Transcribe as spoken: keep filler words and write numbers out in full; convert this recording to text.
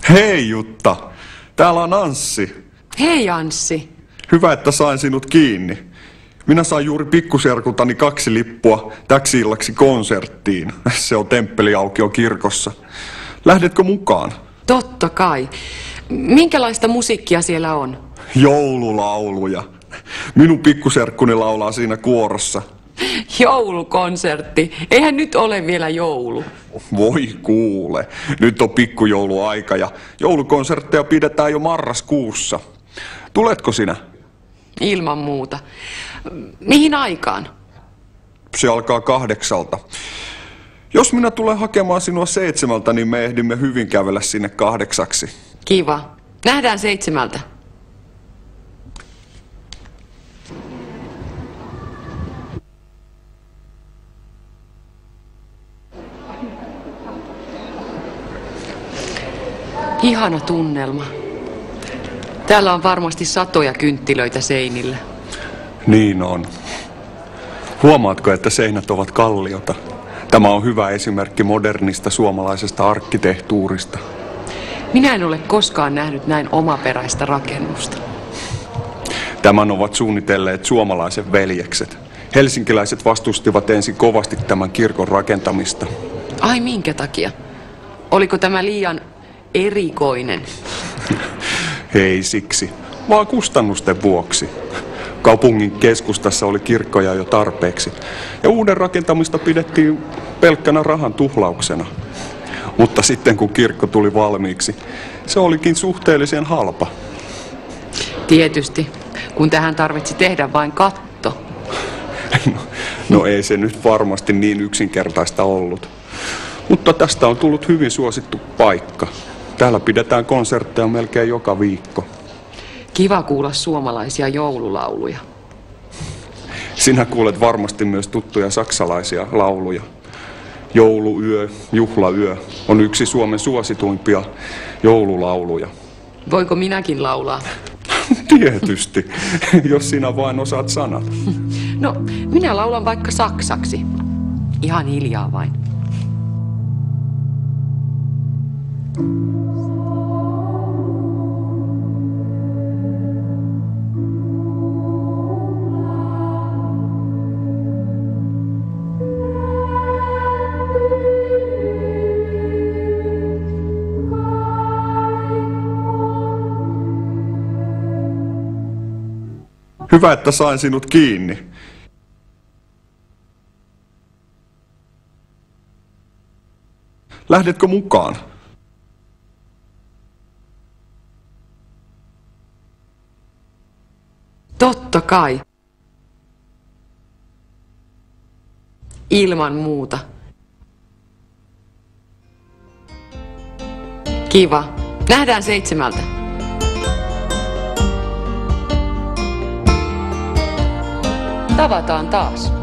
Hei Jutta, täällä on Anssi. Hei Anssi. Hyvä, että sain sinut kiinni. Minä sain juuri pikkuserkultani kaksi lippua täksi illaksi konserttiin. Se on Temppeliaukio kirkossa. Lähdetkö mukaan? Totta kai. Minkälaista musiikkia siellä on? Joululauluja. Minun pikkuserkkuni laulaa siinä kuorossa. Joulukonsertti. Eihän nyt ole vielä joulu. Voi kuule. Nyt on pikkujouluaika ja joulukonsertteja pidetään jo marraskuussa. Tuletko sinä? Ilman muuta. Mihin aikaan? Se alkaa kahdeksalta. Jos minä tulen hakemaan sinua seitsemältä, niin me ehdimme hyvin kävellä sinne kahdeksaksi. Kiva. Nähdään seitsemältä. Ihana tunnelma. Täällä on varmasti satoja kynttilöitä seinillä. Niin on. Huomaatko, että seinät ovat kalliota? Tämä on hyvä esimerkki modernista suomalaisesta arkkitehtuurista. Minä en ole koskaan nähnyt näin omaperäistä rakennusta. Tämän ovat suunnitelleet suomalaisen veljekset. Helsinkiläiset vastustivat ensin kovasti tämän kirkon rakentamista. Ai minkä takia? Oliko tämä liian erikoinen? Ei siksi, vaan kustannusten vuoksi. Kaupungin keskustassa oli kirkkoja jo tarpeeksi, ja uuden rakentamista pidettiin pelkkänä rahan tuhlauksena. Mutta sitten kun kirkko tuli valmiiksi, se olikin suhteellisen halpa. Tietysti, kun tähän tarvitsi tehdä vain katto. No, no ei se nyt varmasti niin yksinkertaista ollut. Mutta tästä on tullut hyvin suosittu paikka. Täällä pidetään konsertteja melkein joka viikko. Kiva kuulla suomalaisia joululauluja. Sinä kuulet varmasti myös tuttuja saksalaisia lauluja. Jouluyö, juhlayö on yksi Suomen suosituimpia joululauluja. Voiko minäkin laulaa? Tietysti, jos sinä vain osaat sanat. No, minä laulan vaikka saksaksi. Ihan hiljaa vain. Hyvä, että sain sinut kiinni. Lähdetkö mukaan? Totta kai. Ilman muuta. Kiva. Nähdään seitsemältä. Tavataan taas.